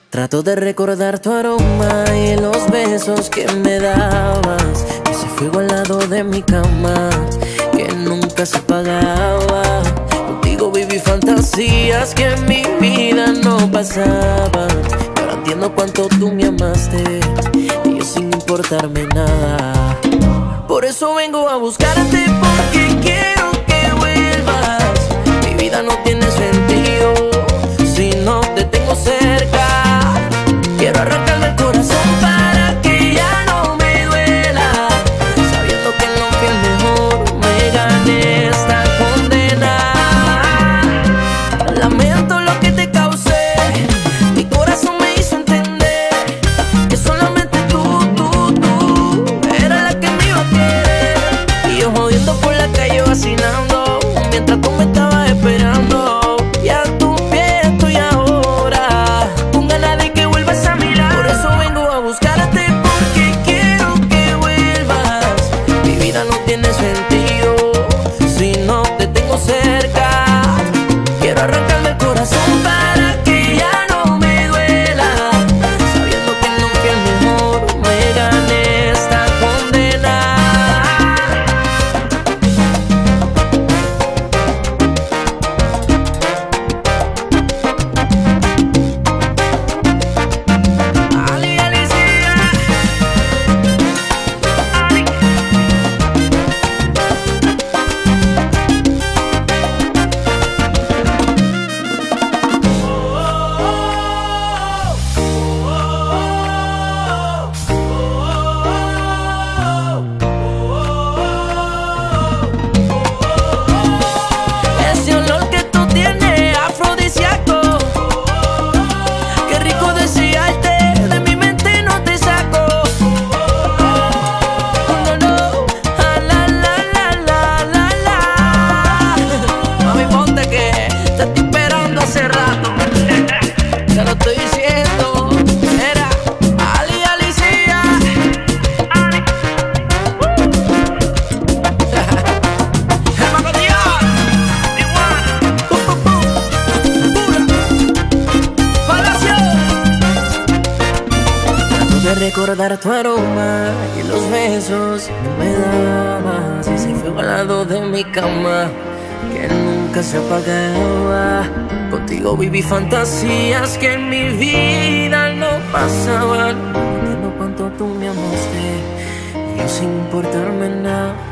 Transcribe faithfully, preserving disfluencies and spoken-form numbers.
Trato de recordar tu aroma y los besos que me dabas. Ese fuego al lado de mi cama que nunca se apagaba. Contigo viví fantasías que en mi vida no pasaban. Ahora entiendo cuánto tú me amaste y yo sin importarme nada. Por eso vengo a buscarte, porque quiero que vuelvas. Mi vida no tiene sentido si no te tengo cerca. Quiero arrancarme el corazón para que ya no me duela, sabiendo que en lo que es mejor me gané esta condena. Lamento lo que te causé, mi corazón me hizo entender que solamente tú, tú, tú eras la que me iba a querer. Y yo jodiendo por la calle vacilando, mientras tú me estabas esperando. Y a tu pie estoy ahora, con ganas de que vuelvas a mirar. Por eso vengo a buscarte, porque quiero que vuelvas. Mi vida no tiene sentido si no te tengo cerca. Quiero arrancarme el corazón para que ya no me duela, sabiendo que en lo que es mejor me gané esta condena. Ali, Alicia, Ali. Ese olor que tú tienes, afrodisíaco, qué rico desearte, de mi mente no te saco. No, no, ah, la, la, la, la, la, la. Mami, ponte que te estoy esperando hace rato. Te lo estoy diciendo. Era Ali, Alicia, Ali. El Macotillar, Iguana, pum, pum, pum, pura, Palacio. Trato de recordar tu aroma y los besos que me dabas. Ese fuego al lado de mi cama que nunca se apagaba. Contigo viví fantasías que en mi vida no pasaban. No entiendo cuánto tú me amaste y yo sin importarme nada.